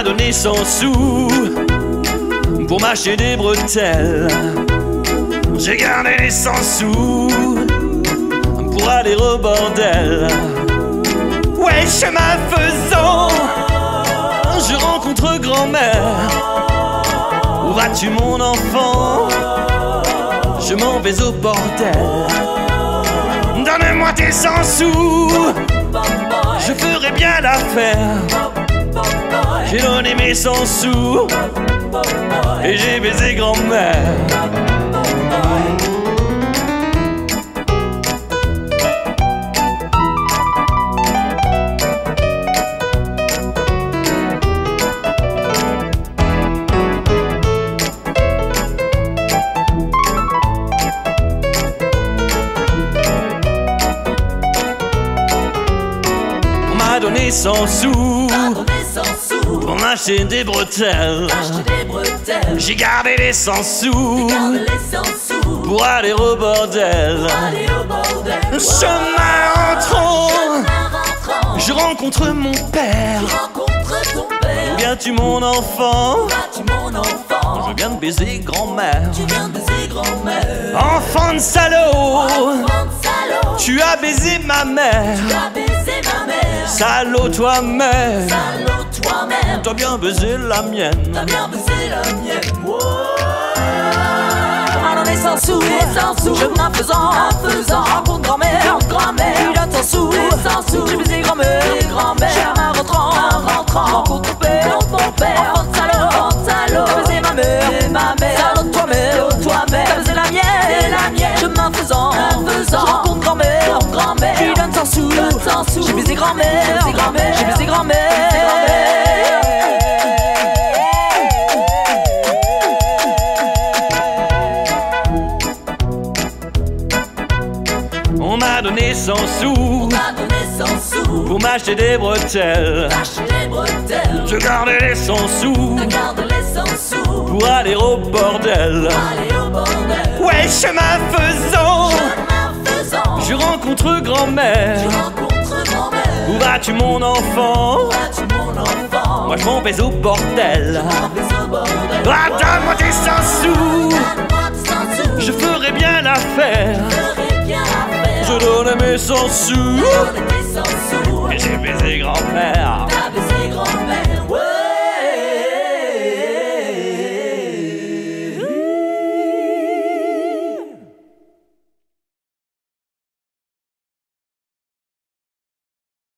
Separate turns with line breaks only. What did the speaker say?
m'a donné 100 sous pour m'acheter des bretelles. J'ai gardé les 100 sous pour aller au bordel. Ouais, chemin faisant, je rencontre grand-mère. Où vas-tu mon enfant? Je m'en vais au bordel. Donne-moi tes 100 sous, je ferai bien l'affaire. J'ai donné mes 100 sous et j'ai baisé grand-mère. On m'a donné 100 sous pour m'acheter des bretelles. J'ai gardé les 100 sous pour aller au bordel. Chemin entrant, je rencontre mon père. Où viens-tu mon enfant? Je viens de baiser grand-mère. Enfant de salaud, tu as baisé ma mère. Salaud toi-même, t'as bien baisé la mienne.
On m'a donné 100 sous, je m'en faisant, rencontre grand-mère, il donne 100 sous, j'ai baisé grand-mère, chemin rentrant, rencontre ton père, enfant de salaud, t'as baisé ma mère, salaud toi-même, t'as baisé la mienne, je m'en faisant, je rencontre grand-mère, il donne 100 sous, j'ai baisé grand-mère, j'ai baisé grand-mère.
On m'a donné 100 sous pour m'acheter des bretelles. Je gardais les 100 sous pour aller au bordel. Ouais, chemin faisant, je rencontre grand-mère. Où vas-tu mon enfant? Moi je m'en vais au bordel. Ah, donne-moi tes 100 sous, je ferai bien l'affaire. Je donne mes 100 sous et j'ai baisé grand-mère.